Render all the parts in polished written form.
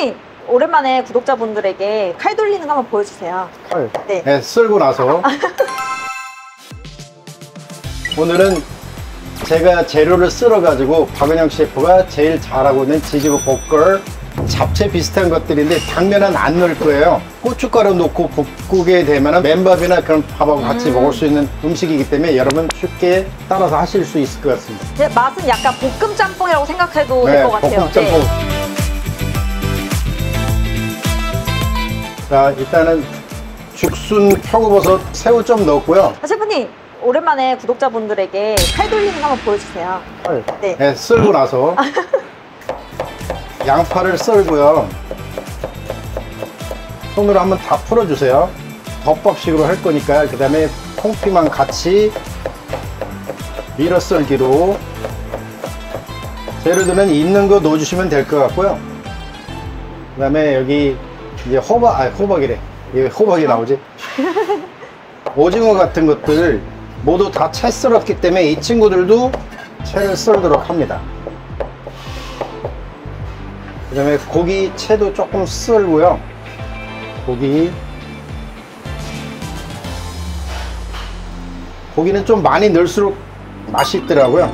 셰프님, 오랜만에 구독자분들에게 칼 돌리는 거 한번 보여주세요. 칼? 네. 네, 썰고 나서 오늘은 제가 재료를 썰어가지고 박은영 셰프가 제일 잘하고 있는 지지고 볶을 잡채 비슷한 것들인데 당면은 안 넣을 거예요. 고춧가루 넣고 볶게 되면 맨밥이나 그런 밥하고 같이 먹을 수 있는 음식이기 때문에 여러분 쉽게 따라서 하실 수 있을 것 같습니다. 제 맛은 약간 볶음 짬뽕이라고 생각해도 될 것 같아요. 볶음 짬뽕. 네. 자, 일단은 죽순, 표고버섯, 새우 좀 넣었고요. 셰프님, 오랜만에 구독자분들에게 칼 돌리는 거 한번 보여주세요. 칼. 네. 네, 썰고 나서 양파를 썰고요. 손으로 한번 다 풀어주세요. 덮밥식으로 할 거니까. 그 다음에 콩피만 같이 밀어 썰기로 재료들은 있는 거 넣어주시면 될 것 같고요. 그 다음에 여기 이제 호박이래. 이게 호박이 나오지? 오징어 같은 것들 모두 다 채 썰었기 때문에 이 친구들도 채를 썰도록 합니다. 그 다음에 고기 채도 조금 썰고요. 고기는 좀 많이 넣을수록 맛있더라고요.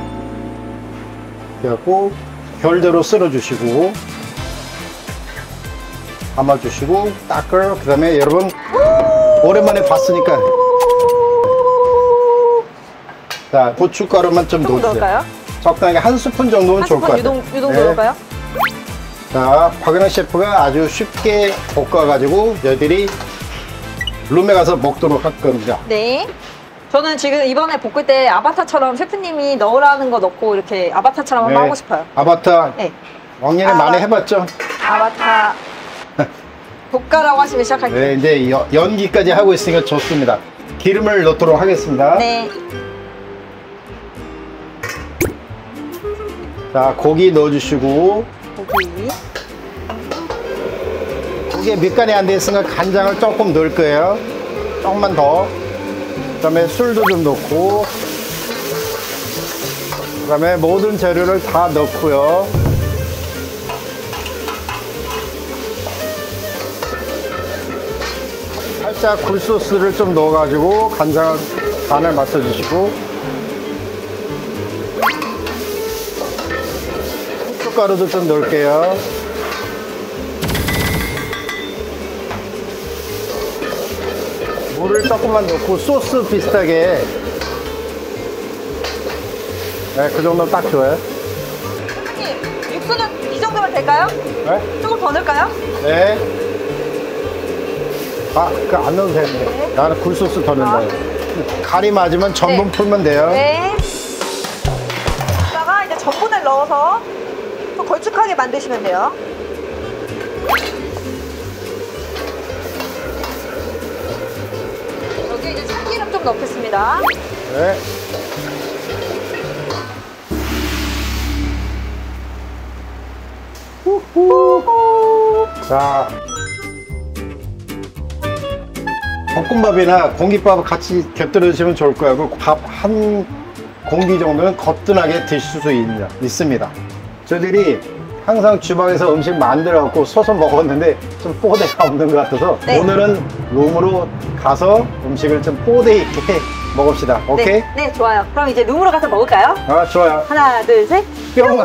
그래갖고 별대로 썰어 주시고 담아주시고 따끌. 그 다음에 여러분 오랜만에 봤으니까 자, 고춧가루만 좀 넣어주세요. 넣을까요? 적당히 한 스푼 정도면 좋을 것 같아요. 유동 네. 넣을까요? 자, 박은영 셰프가 아주 쉽게 볶아가지고 저희들이 룸에 가서 먹도록 할 겁니다. 네. 저는 지금 이번에 볶을 때 아바타처럼 셰프님이 넣으라는 거 넣고 이렇게 아바타처럼 한번 하고 싶어요. 아바타. 네. 왕년에 많이 해봤죠? 아바타. 볶아라고 하시면 시작할게요. 네, 이제 연기까지 하고 있으니까 좋습니다. 기름을 넣도록 하겠습니다. 네. 자, 고기 넣어주시고. 고기에 밑간이 안 돼 있으니까 간장을 조금 넣을 거예요. 조금만 더. 그 다음에 술도 좀 넣고. 그 다음에 모든 재료를 다 넣고요. 살짝 굴소스를 좀 넣어가지고 간을 맞춰주시고. 고춧가루도 좀 넣을게요. 물을 조금만 넣고 소스 비슷하게. 네, 그 정도면 딱 좋아요. 셰프님, 육수는 이 정도면 될까요? 네? 조금 더 넣을까요? 네. 아, 그거 안 넣어도 되는데. 네. 나는 굴소스 더 넣는다. 간이 맞으면 전분 네. 풀면 돼요. 네. 여기다가 이제 전분을 넣어서 좀 걸쭉하게 만드시면 돼요. 여기 이제 참기름 좀 넣겠습니다. 네. 자, 볶음밥이나 공깃밥 같이 곁들여 드시면 좋을 거고 밥 한 공기 정도는 거뜬하게 드실 수 있습니다. 저희들이 항상 주방에서 음식 만들어 갖고 서서 먹었는데 좀 뽀대가 없는 것 같아서 네. 오늘은 룸으로 가서 음식을 좀 뽀대 있게 먹읍시다. 오케이? 네, 네, 좋아요. 그럼 이제 룸으로 가서 먹을까요? 아, 좋아요. 하나, 둘, 셋. 뿅!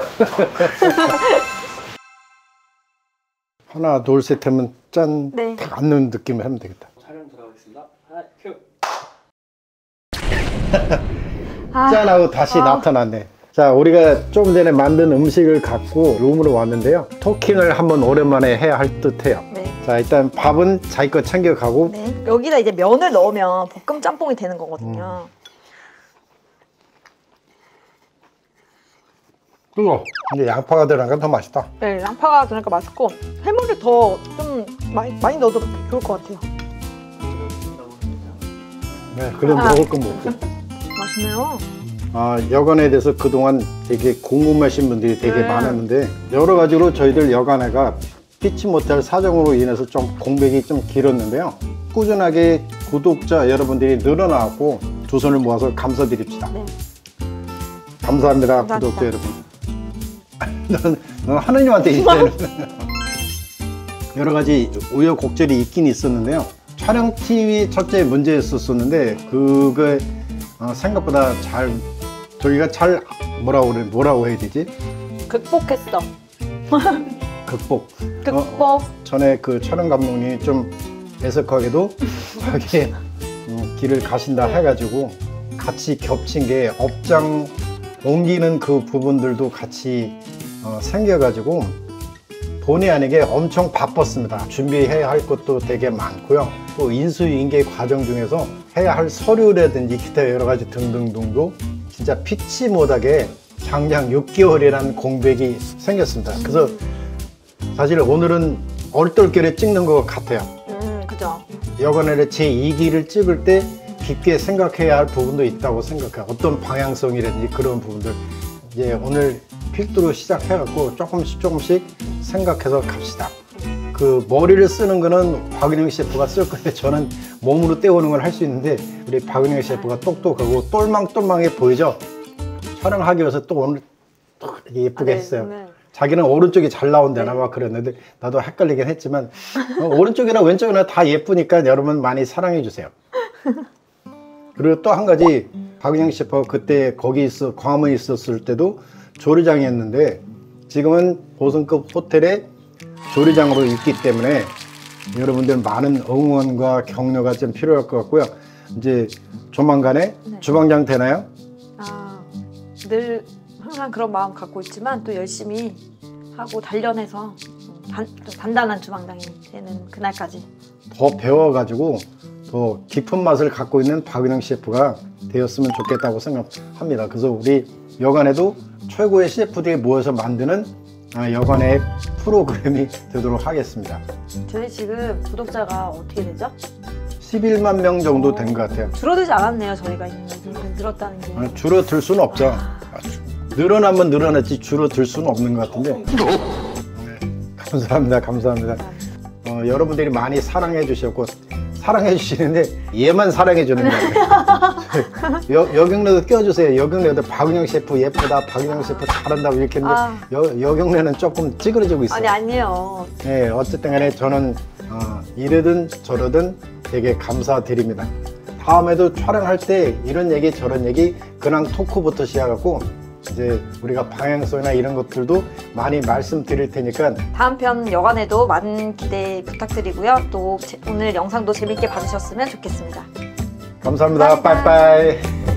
하나, 둘, 셋 하면 짠! 네. 딱 앉는 느낌을 하면 되겠다. 촬영 들어가겠습니다. 하나, 큐! 짠! 하고 다시 나타났네. 자, 우리가 좀 전에 만든 음식을 갖고 룸으로 왔는데요. 토킹을 한번 오랜만에 해야 할 듯 해요. 네. 자, 일단 밥은 자기 거 챙겨가고. 네. 여기다 이제 면을 넣으면 볶음 짬뽕이 되는 거거든요. 뜨거. 이제 양파가 들어가니까 더 맛있다. 네, 양파가 들어가니까 맛있고 해물을 더 좀 많이 넣어도 좋을 것 같아요. 네, 그래도 먹을 건 먹고. 맛있네요. 아, 여간에 대해서 그동안 되게 궁금하신 분들이 되게 많았는데 여러 가지로 저희들 여간회가 피치 못할 사정으로 인해서 좀 공백이 좀 길었는데요. 꾸준하게 구독자 여러분들이 늘어나고 두 손을 모아서 감사드립시다. 네. 감사합니다, 감사합니다. 구독자 여러분. 넌 하느님한테 인사해는. 여러 가지 우여곡절이 있긴 있었는데요. 촬영팀이 첫째 문제였었는데 그게 생각보다 저희가 잘 뭐라고 해야 되지? 극복했어. 극복. 전에 그 촬영 감독님이 좀 애석하게도 자기 길을 가신다 해가지고 같이 겹친 게 업장 옮기는 그 부분들도 같이 생겨가지고 본의 아니게 엄청 바빴습니다. 준비해야 할 것도 되게 많고요. 또 인수인계 과정 중에서 해야 할 서류라든지 기타 여러 가지 등등등도 진짜 피치 못하게 장장 6개월이라는 공백이 생겼습니다. 그래서 사실 오늘은 얼떨결에 찍는 것 같아요. 그죠. 여관의 제2기를 찍을 때 깊게 생각해야 할 부분도 있다고 생각해요. 어떤 방향성이라든지 그런 부분들 이제 오늘 필두로 시작해갖고 조금씩 생각해서 갑시다. 그 머리를 쓰는 거는 박은영 셰프가 쓸 건데 저는 몸으로 때우는 걸 할 수 있는데 우리 박은영 셰프가 똑똑하고 똘망똘망해 보이죠? 촬영하기 위해서 또 오늘 예쁘게 했어요. 네. 자기는 오른쪽이 잘 나온다나 막 그랬는데 나도 헷갈리긴 했지만 오른쪽이나 왼쪽이나 다 예쁘니까 여러분 많이 사랑해 주세요. 그리고 또 한 가지 박은영 셰프가 그때 거기 광화문에 있었을 때도 조리장이었는데 지금은 보성급 호텔에 조리장으로 있기 때문에 여러분들 많은 응원과 격려가 좀 필요할 것 같고요. 이제 조만간에 주방장 되나요? 늘 항상 그런 마음 갖고 있지만 또 열심히 하고 단련해서 단단한 주방장이 되는 그날까지 더 배워가지고 더 깊은 맛을 갖고 있는 박은영 셰프가 되었으면 좋겠다고 생각합니다. 그래서 우리 여관에도 최고의 셰프들이 모여서 만드는 여관의 프로그램이 되도록 하겠습니다. 저희 지금 구독자가 어떻게 되죠? 11만 명 정도 된 것 같아요. 줄어들지 않았네요. 저희가 있는 늘었다는 게. 줄어들 수는 없죠. 늘어나면 늘어났지 줄어들 수는 없는 것 같은데. 감사합니다. 여러분들이 많이 사랑해 주셨고 사랑해 주시는데 얘만 사랑해 주는 거예요. 여경래도 껴주세요. 여경래도 박은영 셰프 예쁘다, 박은영 셰프 잘한다고 이렇게 했는데 여경래는 조금 찌그러지고 있어요. 아니에요. 네, 어쨌든 간에 저는 이러든 저러든 되게 감사드립니다. 다음에도 촬영할 때 이런 얘기 저런 얘기 그냥 토크부터 시작하고 이제 우리가 방향성이나 이런 것들도 많이 말씀드릴 테니까 다음 편 여관에도 많은 기대 부탁드리고요. 또 오늘 영상도 재밌게 봐주셨으면 좋겠습니다. 감사합니다. 빠이빠이.